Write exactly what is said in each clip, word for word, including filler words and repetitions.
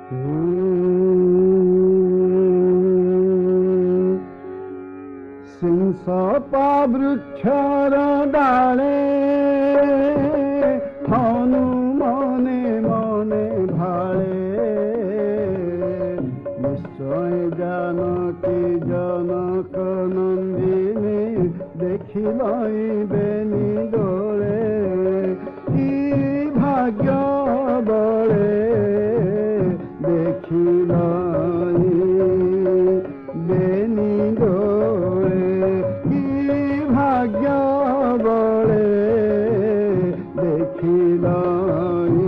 सिंसपा वृक्षर डाले हनु मने मने भाले निश्चय जानकी जनक नंदिनी देखिलाई बेनी डोले कि भाग्य बड़े देखिलाई बेनी डोले कि भाग्य बड़े देखिलाई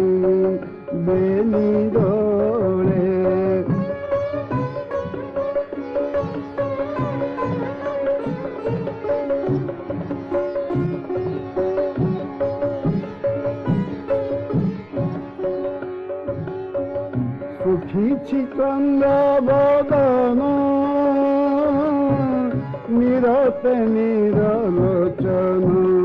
बेनी डोले। सुखी कंद बदन निरत निरलोचन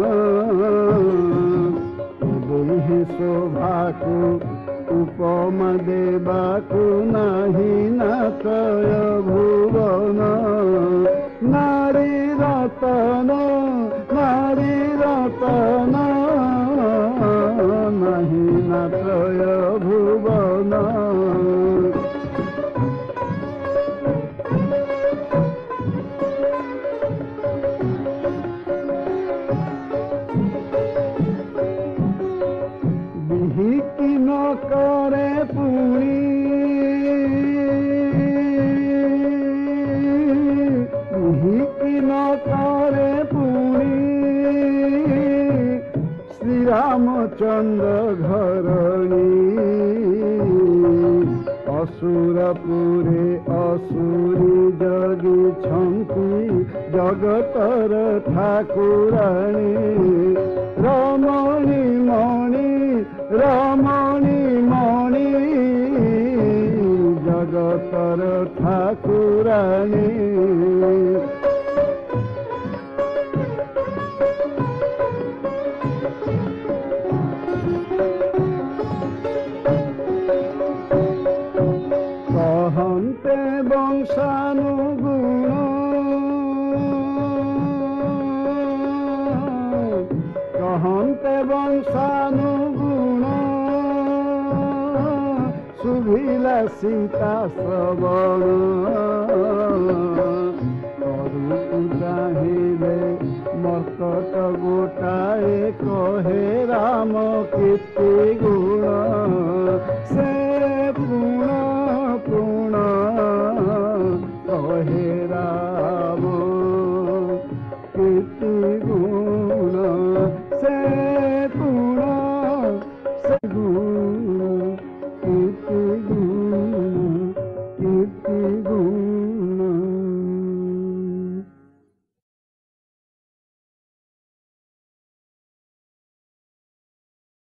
देहि शोभा को उपमा देवाकु नाही नातय भुवन नारी रतन नारी रतन नाही नातय भुवन। बिहिकी न करे पुणी बिहिकी न करे पुणी श्री रामचंद्र घरणी असुरपुरे असुरी जगी छंती जगतर ठाकुराणी रमणी मणि रमणी मणि जगतर ठाकुराणी। कहन्ते वंशानुगुण कहन्ते वंशानुगुण सुभिला सीता श्रवण करू चाहिए मर्कट गोटाए कहे राम कीर्ति गुण से पूर्ण पूर्ण कहे